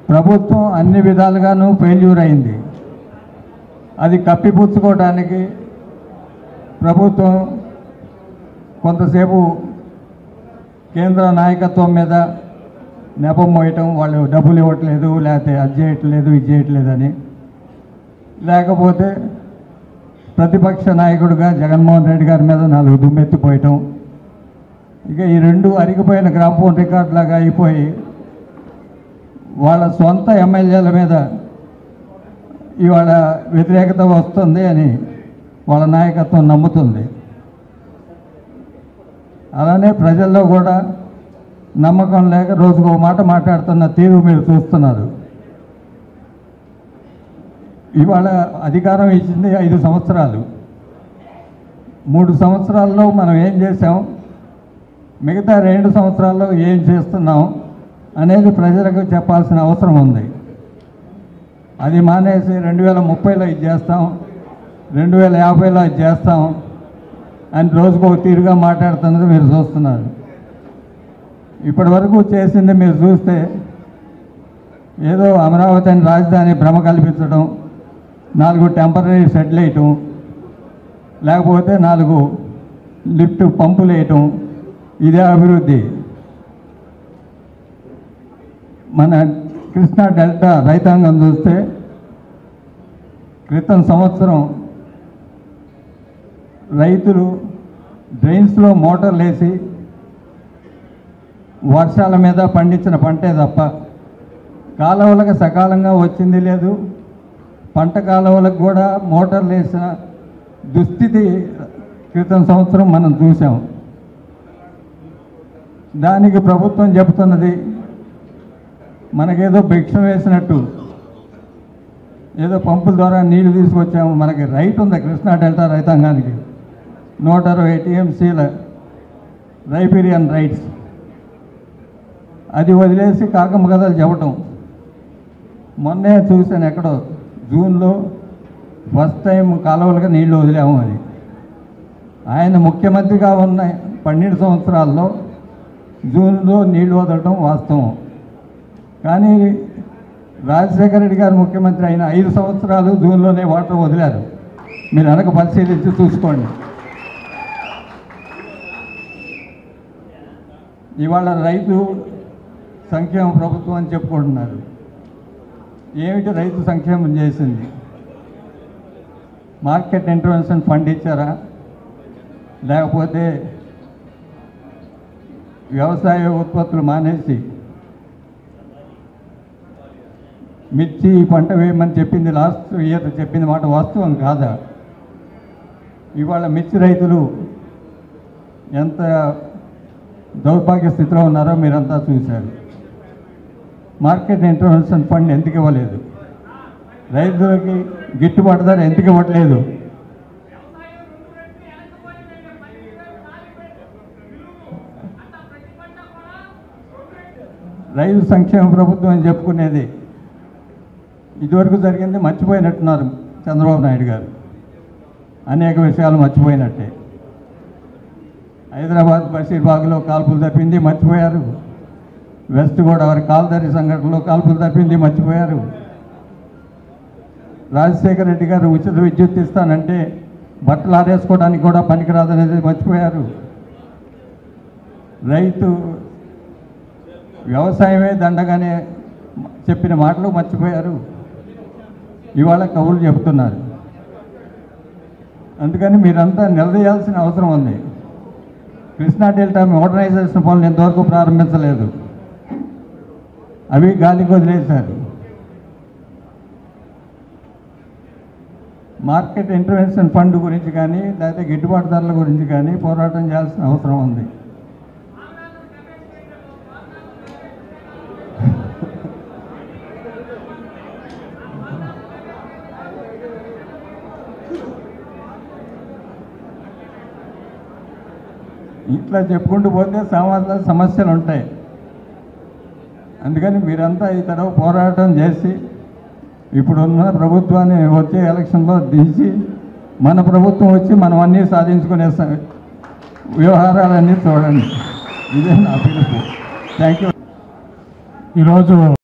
ప్రభుత్వం అన్ని విధాలుగానూ ఫెయిల్యూర్ అయింది. అది కప్పిపుచ్చుకోవడానికి ప్రభుత్వం కొంతసేపు కేంద్ర నాయకత్వం మీద నెపం మోయటం, వాళ్ళు డబ్బులు ఇవ్వట్లేదు, లేకపోతే అది చేయట్లేదు ఇది చేయట్లేదని, లేకపోతే ప్రతిపక్ష నాయకుడిగా జగన్మోహన్ రెడ్డి గారి మీద 4 దుమ్మెత్తిపోయటం, ఇక ఈ రెండు అరిగిపోయిన గ్రామఫోన్ రికార్డ్ లాగా అయిపోయి వాళ్ళ సొంత ఎమ్మెల్యేల మీద ఇవాళ వ్యతిరేకత వస్తుంది అని వాళ్ళ నాయకత్వం నమ్ముతుంది. అలానే ప్రజల్లో కూడా నమ్మకం లేక రోజుకో మాట మాట్లాడుతున్న తీరు మీరు చూస్తున్నారు. ఇవాళ అధికారం ఇచ్చింది 5 సంవత్సరాలు. 3 సంవత్సరాల్లో మనం ఏం చేసాం, మిగతా 2 సంవత్సరాల్లో ఏం చేస్తున్నాం అనేది ప్రజలకు చెప్పాల్సిన అవసరం ఉంది. అది మానేసి 2030లో ఇది చేస్తాం, 2050లో ఇది చేస్తాం అని రోజుకో తీరుగా మాట్లాడుతున్నది మీరు చూస్తున్నారు. ఇప్పటి వరకు చేసింది మీరు చూస్తే ఏదో అమరావతి అని రాజధాని భ్రమ కల్పించడం, 4 టెంపరీ షెడ్లు వేయటం, లేకపోతే 4 లిఫ్ట్ పంపులు వేయటం, ఇదే అభివృద్ధి. మన కృష్ణా డెల్టా రైతాంగం చూస్తే క్రితం సంవత్సరం రైతులు డ్రైన్స్లో మోటార్లు వేసి వర్షాల మీద పండించిన పంటే తప్ప కాలువలకు సకాలంగా వచ్చింది లేదు. పంట కాలువలకు కూడా మోటార్లు వేసిన దుస్థితి క్రితం సంవత్సరం మనం చూసాం. దానికి ప్రభుత్వం చెబుతున్నది మనకేదో భిక్ష వేసినట్టు, ఏదో పంపుల ద్వారా నీళ్లు తీసుకొచ్చాము. మనకి రైట్ ఉంది కృష్ణా డెల్టా రైతాంగానికి, 160 టీఎంసీల రైపీరియన్ రైట్స్. అది వదిలేసి కాకమ్మ కథలు చెప్పటం. మొన్నే చూశాను ఎక్కడో జూన్లో ఫస్ట్ టైం కాలువలుగా నీళ్లు వదిలాము అని. ఆయన ముఖ్యమంత్రిగా ఉన్న 12 సంవత్సరాల్లో జూన్లో నీళ్లు వదలటం వాస్తవం. కానీ రాజశేఖర రెడ్డి గారు ముఖ్యమంత్రి అయిన 5 సంవత్సరాలు జూన్లోనే వాటర్ వదిలారు. మీరు వెనక పరిశీలించి చూసుకోండి. ఇవాళ రైతు సంక్షేమ ప్రభుత్వం అని చెప్పుకుంటున్నారు. ఏమిటి రైతు సంక్షేమం చేసింది? మార్కెట్ ఇంటర్వెన్షన్ ఫండ్ ఇచ్చారా, లేకపోతే వ్యవసాయ ఉత్పత్తులు మానేసి మిర్చి పంట వేయమని చెప్పింది లాస్ట్ ఇయర్ చెప్పింది మాట వాస్తవం కాదా? ఇవాళ మిర్చి రైతులు ఎంత దౌర్భాగ్య స్థితిలో ఉన్నారో మీరంతా చూశారు. మార్కెట్ ఇంటర్వెన్షన్ ఫండ్ ఎందుకు ఇవ్వలేదు? రైతులకి గిట్టుబాటు ధర ఎందుకు ఇవ్వట్లేదు? రైతు సంక్షేమ ప్రభుత్వం అని చెప్పుకునేది ఇదివరకు జరిగింది మర్చిపోయినట్టున్నారు చంద్రబాబు నాయుడు గారు. అనేక విషయాలు మర్చిపోయినట్టే. హైదరాబాద్ బషీర్బాగ్లో కాల్పులు తప్పింది మర్చిపోయారు. వెస్ట్ గోదావరి కాల్దరి సంఘటనలో కాల్పులు తప్పింది మర్చిపోయారు. రాజశేఖర రెడ్డి గారు ఉచిత విద్యుత్ ఇస్తానంటే బట్టలు ఆరేసుకోవడానికి కూడా పనికిరాదనేది మర్చిపోయారు. రైతు వ్యవసాయమే దండగానే చెప్పిన మాటలు మర్చిపోయారు. ఇవాళ కబుర్లు చెబుతున్నారు. అందుకని మీరంతా నిలదీయాల్సిన అవసరం ఉంది. కృష్ణా డెల్టా మోడర్నైజేషన్ పనులు ఇంతవరకు ప్రారంభించలేదు, అవి గాలికి వదిలేశారు. మార్కెట్ ఇంటర్వెన్షన్ ఫండ్ గురించి కానీ లేకపోతే గిట్టుబాటు ధరల గురించి కానీ పోరాటం చేయాల్సిన అవసరం ఉంది. ఇట్లా చెప్పుకుంటూ పోతే సమాజంలో సమస్యలు ఉంటాయి. అందుకని మీరంతా ఈ తరఫు పోరాటం చేసి ఇప్పుడున్న ప్రభుత్వాన్ని వచ్చే ఎలక్షన్లో దించి మన ప్రభుత్వం వచ్చి మనం అన్నీ సాధించుకునే వ్యవహారాలన్నీ చూడండి. ఇదే నా పిలుపు. Thank you. ఈరోజు